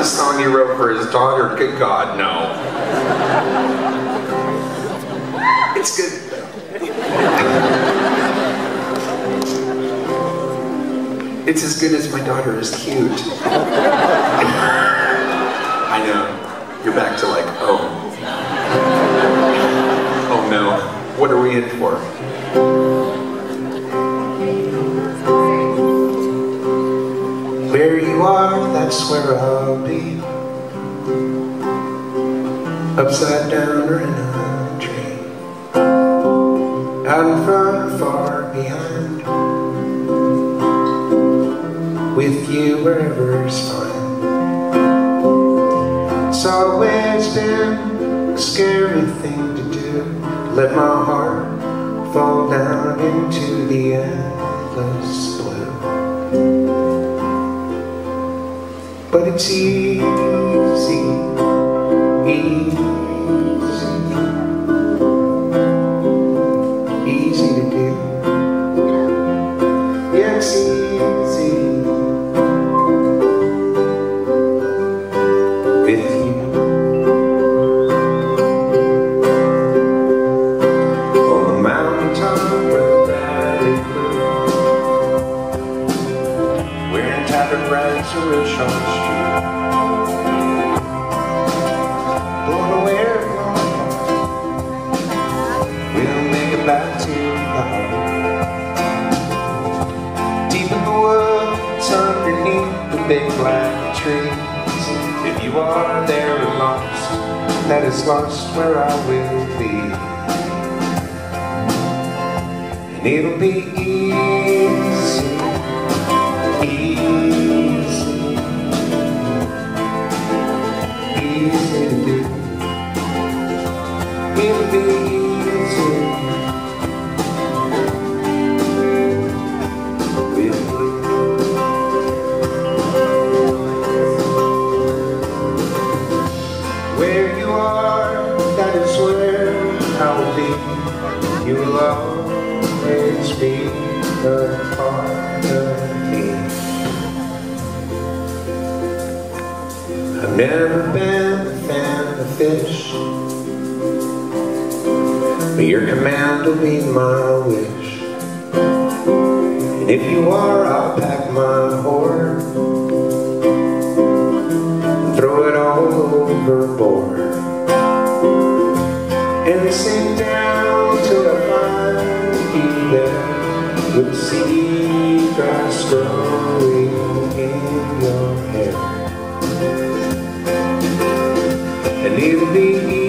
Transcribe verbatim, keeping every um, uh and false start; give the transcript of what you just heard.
the song he wrote for his daughter? Good God, no. It's good. It's as good as my daughter is cute. I know. You're back to like, oh. Oh no. What are we in for? Where you are, that's where I'll be. Upside down or in a tree. Out in front or far behind. With you wherever's fine. It's always been a scary thing to do, to let my heart fall down into the endless blue. But it's easy, easy, easy to do. Yeah, it's easy. Rags are rich on the street, blown away from our heart. We'll make it back to the heart. Deep in the woods, underneath the big black trees. If you are there and lost, that is lost where I will be. And it'll be easy, easy. It'll be easy with you. Where you are, that is where I will be. You will always be a part of me. I've never been a fan of fish, but your command will be my wish. And if you are, I'll pack my hoard and throw it all overboard and sink down till I find you there with the seagrass growing in your hair. And it'll be